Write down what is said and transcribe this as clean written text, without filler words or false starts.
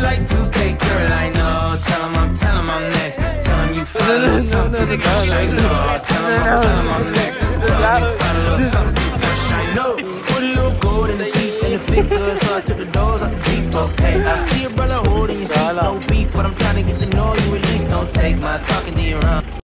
like 2K, girl, I know. Tell him I'm next. Tell him you find a little something to fresh, I know. Tell him I'm next. Tell him you find a little something fresh, I know. Put a little gold in the teeth and the fingers, so I took the doors out the deep, okay. I see a brother holding your seat, no beef, but I'm trying to get to know you at least. Don't take my talking to your own.